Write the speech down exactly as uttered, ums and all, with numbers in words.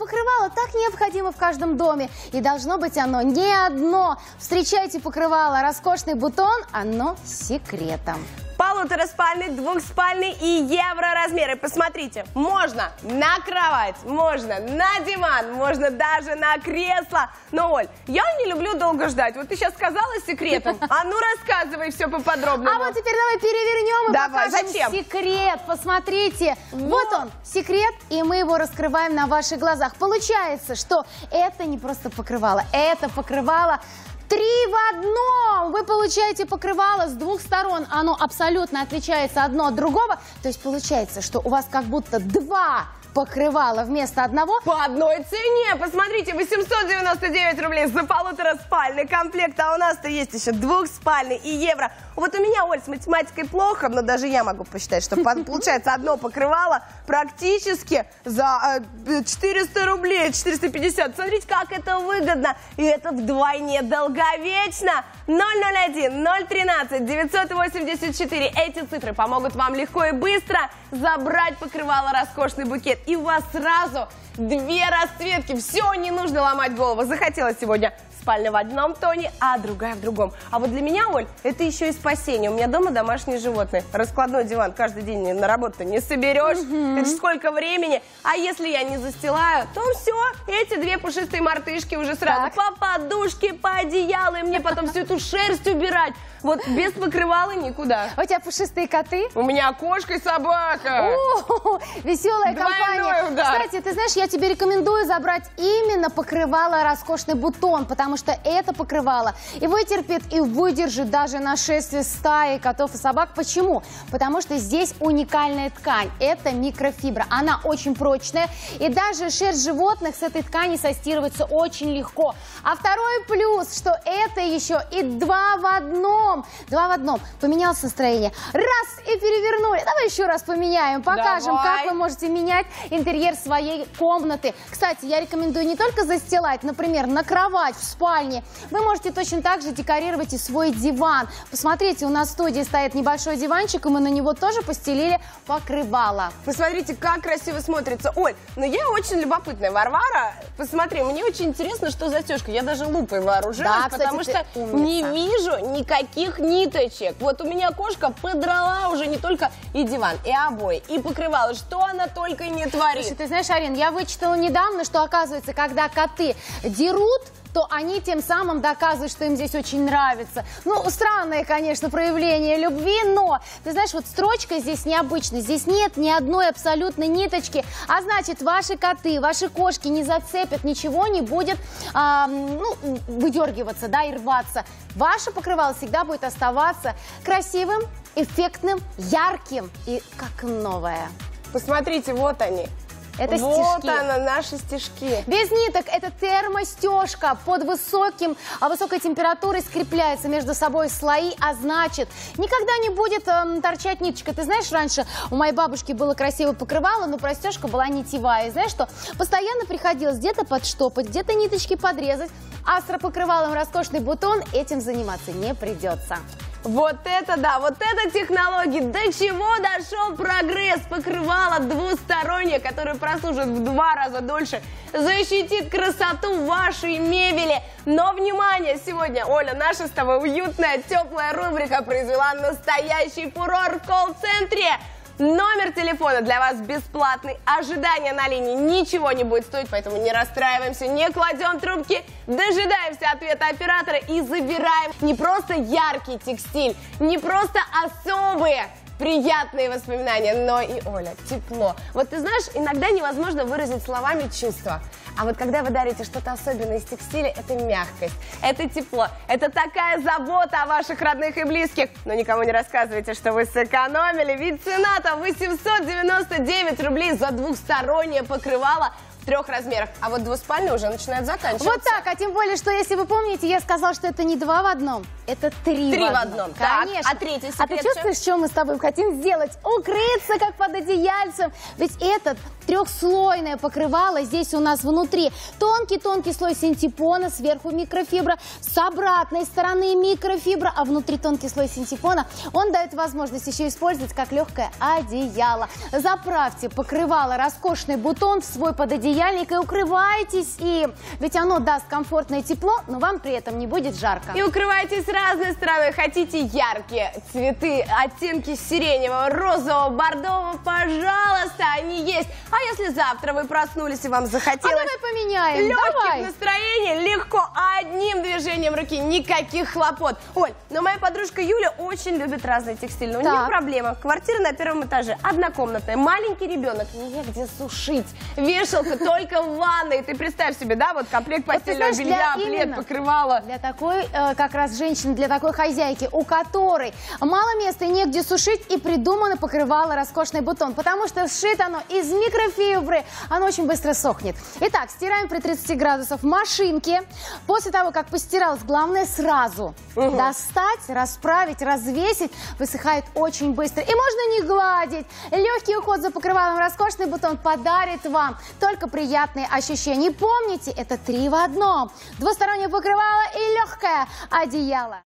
покрывало так необходимо в каждом доме. И должно быть оно не одно. Встречайте покрывало «Роскошный бутон», оно с секретом. Полутораспальный, двухспальный и евроразмеры. Посмотрите, можно на кровать, можно на диван, можно даже на кресло. Но, Оль, я не люблю долго ждать. Вот ты сейчас сказала секретом, а ну рассказывай все поподробнее. А вот теперь давай перевернем и давай. покажем Зачем? секрет. Посмотрите, вот. вот он, секрет, и мы его раскрываем на ваших глазах. Получается, что это не просто покрывало, это покрывало три в одном. Вы получаете покрывало с двух сторон. Оно абсолютно отличается одно от другого. То есть получается, что у вас как будто два покрывала вместо одного. По одной цене. Посмотрите, восемьсот девяносто девять рублей за полутораспальный комплект. А у нас-то есть еще двухспальный и евро. Вот у меня, Оль, с математикой плохо, но даже я могу посчитать, что получается одно покрывало практически за четыреста рублей, четыреста пятьдесят. Смотрите, как это выгодно. И это вдвойне долговечно. ноль ноль один ноль тринадцать девятьсот восемьдесят четыре. Эти цифры помогут вам легко и быстро забрать покрывало «Роскошный букет». И у вас сразу две расцветки. Все, не нужно ломать голову. Захотелось сегодня спальня в одном тоне, а другая в другом. А вот для меня, Оль, это еще и спасение. У меня дома домашние животные. Раскладной диван каждый день на работу не соберешь. Mm-hmm. Это сколько времени. А если я не застилаю, то все. Эти две пушистые мартышки уже сразу так. по подушке, по одеялу. И мне потом всю эту шерсть убирать. Вот без покрывала никуда. У тебя пушистые коты? У меня кошка и собака. О, веселая компания. Удар. Кстати, ты знаешь, я тебе рекомендую забрать именно покрывало «Роскошный бутон», потому что это покрывало и вытерпит, и выдержит даже нашествие стаи котов и собак. Почему? Потому что здесь уникальная ткань. Это микрофибра. Она очень прочная, и даже шерсть животных с этой ткани состирывается очень легко. А второй плюс, что это еще и два в одном. Два в одном. Поменялось настроение. Раз и перевернули. Давай еще раз поменяем. Покажем, Давай. как вы можете менять интерьер своей комнаты. Кстати, я рекомендую не только застилать, например, на кровать в спальне. Вы можете точно так же декорировать и свой диван. Посмотрите, у нас в студии стоит небольшой диванчик, и мы на него тоже постелили покрывало. Посмотрите, как красиво смотрится. Оль, но я очень любопытная. Варвара, посмотри, мне очень интересно, что застежка. Я даже лупой вооружилась, да, кстати, потому что умница. Не вижу никаких ниточек. Вот у меня кошка подрала уже не только и диван, и обои, и покрывало. Что она только и не творит. Слушай, ты знаешь, Арин, я вычитала недавно, что оказывается, когда коты дерут, то они тем самым доказывают, что им здесь очень нравится. Ну, странное, конечно, проявление любви, но, ты знаешь, вот строчка здесь необычная. Здесь нет ни одной абсолютно ниточки, а значит, ваши коты, ваши кошки не зацепят, ничего не будет а, ну, выдергиваться, да, и рваться. Ваше покрывало всегда будет оставаться красивым, эффектным, ярким и как новое. Посмотрите, вот они. Это вот стежки. она, наши стежки. Без ниток. Это термостежка. Под высоким, а высокой температурой скрепляется между собой слои, а значит, никогда не будет эм, торчать ниточка. Ты знаешь, раньше у моей бабушки было красивое покрывало, но простежка была нитевая. И знаешь что? Постоянно приходилось где-то подштопать, где-то ниточки подрезать. А с покрывалом «Роскошный бутон» этим заниматься не придется. Вот это да, вот это технологии. До чего дошел прогресс? Покрывало двустороннее, которое прослужит в два раза дольше, защитит красоту вашей мебели. Но, внимание, сегодня, Оля, наша с тобой уютная, теплая рубрика произвела настоящий фурор в колл-центре. Номер телефона для вас бесплатный, ожидание на линии ничего не будет стоить, поэтому не расстраиваемся, не кладем трубки, дожидаемся ответа оператора и забираем не просто яркий текстиль, не просто особые приятные воспоминания, но и, Оля, тепло. Вот ты знаешь, иногда невозможно выразить словами чувства. А вот когда вы дарите что-то особенное из текстиля, это мягкость, это тепло, это такая забота о ваших родных и близких. Но никому не рассказывайте, что вы сэкономили, ведь цена-то восемьсот девяносто девять рублей за двухстороннее покрывало в трех размерах. А вот двуспальный уже начинает заканчиваться. Вот так, а тем более, что если вы помните, я сказала, что это не два в одном, это три, три в одном. в одном. Конечно. Так, а третий секрет? А ты чувствуешь, что мы с тобой хотим сделать? Укрыться, как под одеяльцем. Ведь этот трехслойное покрывало, здесь у нас внутри внутри тонкий-тонкий слой синтепона, сверху микрофибра, с обратной стороны микрофибра, а внутри тонкий слой синтепона. Он дает возможность еще использовать как легкое одеяло. Заправьте покрывало роскошный бутон в свой пододеяльник и укрывайтесь им. Ведь оно даст комфортное тепло, но вам при этом не будет жарко. И укрывайтесь с разной стороны. Хотите яркие цветы, оттенки сиреневого, розового, бордового, пожалуйста, они есть. А если завтра вы проснулись и вам захотелось... А давай поменяем, легких давай. настроений, легко, одним движением руки, никаких хлопот. Оль, но моя подружка Юля очень любит разные текстильные. У Так. нее проблема. Квартира на первом этаже, однокомнатная, маленький ребенок, негде сушить. Вешалка только в ванной. Ты представь себе, да, вот комплект постельного знаешь, белья, для- плед, именно. покрывало. Для такой, э, как раз женщины, для такой хозяйки, у которой мало места и негде сушить, и придумано покрывало роскошный бутон, потому что сшито оно из микрофибры, оно очень быстро сохнет. Итак, стираем при тридцати градусах в машинке. После того, как постиралось, главное сразу Угу. достать, расправить, развесить. Высыхает очень быстро. И можно не гладить. Легкий уход за покрывалом, роскошный бутон подарит вам только приятные ощущения. И помните, это три в одном. Двустороннее покрывало и легкое одеяло.